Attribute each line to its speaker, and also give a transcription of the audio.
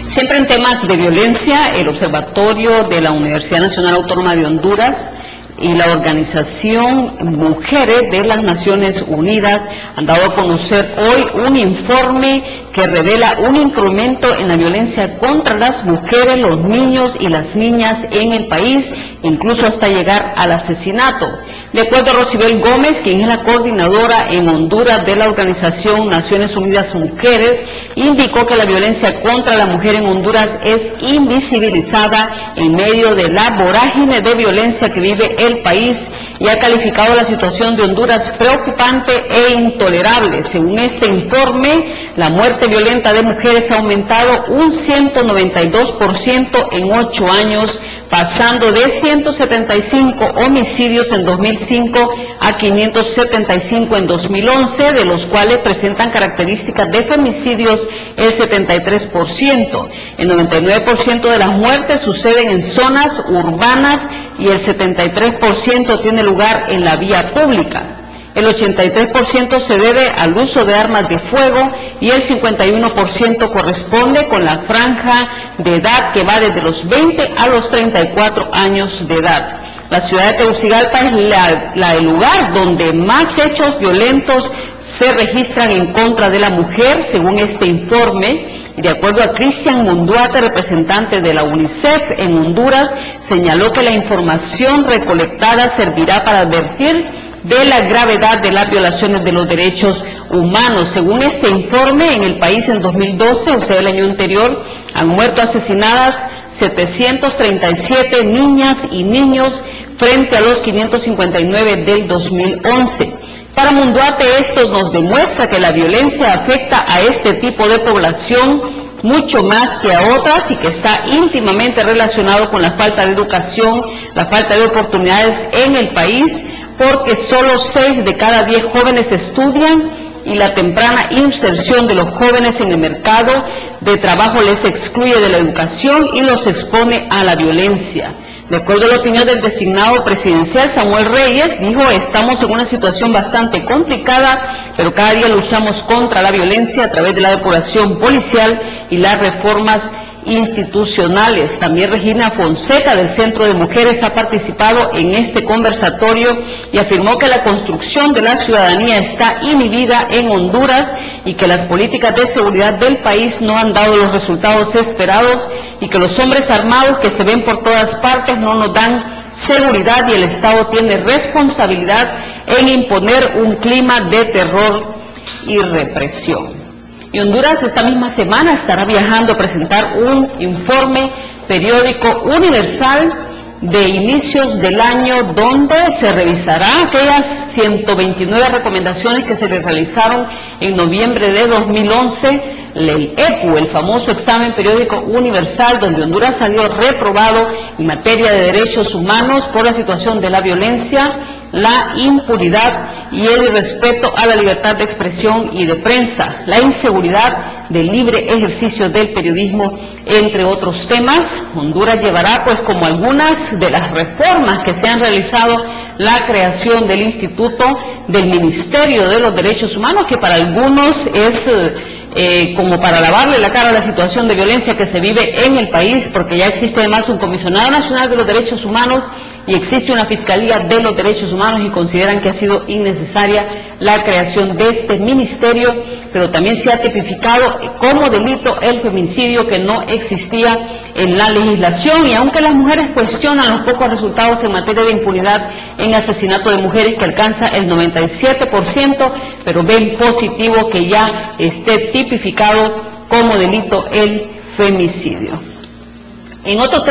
Speaker 1: Siempre en temas de violencia, el Observatorio de la Universidad Nacional Autónoma de Honduras y la organización Mujeres de las Naciones Unidas han dado a conocer hoy un informe que revela un incremento en la violencia contra las mujeres, los niños y las niñas en el país, incluso hasta llegar al asesinato. De acuerdo a Rosibel Gómez, quien es la coordinadora en Honduras de la Organización Naciones Unidas Mujeres, indicó que la violencia contra la mujer en Honduras es invisibilizada en medio de la vorágine de violencia que vive el país y ha calificado la situación de Honduras preocupante e intolerable. Según este informe, la muerte violenta de mujeres ha aumentado un 192% en 8 años, pasando de 175 homicidios en 2005 a 575 en 2011, de los cuales presentan características de femicidios el 73%. El 99% de las muertes suceden en zonas urbanas y el 73% tiene lugar en la vía pública. El 83% se debe al uso de armas de fuego y el 51% corresponde con la franja de edad que va desde los 20 a los 34 años de edad. La ciudad de Tegucigalpa es el lugar donde más hechos violentos se registran en contra de la mujer, según este informe. De acuerdo a Cristian Munduate, representante de la UNICEF en Honduras, señaló que la información recolectada servirá para advertir de la gravedad de las violaciones de los derechos humanos. Según este informe, en el país en 2012, o sea el año anterior, han muerto asesinadas 737 niñas y niños frente a los 559 del 2011. Para Munduate, esto nos demuestra que la violencia afecta a este tipo de población mucho más que a otras y que está íntimamente relacionado con la falta de educación, la falta de oportunidades en el país, porque solo 6 de cada 10 jóvenes estudian y la temprana inserción de los jóvenes en el mercado de trabajo les excluye de la educación y los expone a la violencia. De acuerdo a la opinión del designado presidencial Samuel Reyes, dijo: estamos en una situación bastante complicada, pero cada día luchamos contra la violencia a través de la depuración policial y las reformas institucionales. También Regina Fonseca del Centro de Mujeres ha participado en este conversatorio y afirmó que la construcción de la ciudadanía está inhibida en Honduras y que las políticas de seguridad del país no han dado los resultados esperados y que los hombres armados que se ven por todas partes no nos dan seguridad y el Estado tiene responsabilidad en imponer un clima de terror y represión. Y Honduras esta misma semana estará viajando a presentar un informe periódico universal de inicios del año donde se revisará aquellas 129 recomendaciones que se le realizaron en noviembre de 2011, el EPU, el famoso examen periódico universal, donde Honduras salió reprobado en materia de derechos humanos por la situación de la violencia, la impunidad y el irrespeto a la libertad de expresión y de prensa, la inseguridad del libre ejercicio del periodismo, entre otros temas. Honduras llevará, pues, como algunas de las reformas que se han realizado, la creación del Instituto del Ministerio de los Derechos Humanos, que para algunos es como para lavarle la cara a la situación de violencia que se vive en el país, porque ya existe además un Comisionado Nacional de los Derechos Humanos y existe una Fiscalía de los Derechos Humanos, y consideran que ha sido innecesaria la creación de este ministerio, pero también se ha tipificado como delito el feminicidio, que no existía en la legislación, y aunque las mujeres cuestionan los pocos resultados en materia de impunidad en asesinato de mujeres, que alcanza el 97%, pero ven positivo que ya esté tipificado como delito el femicidio. En otro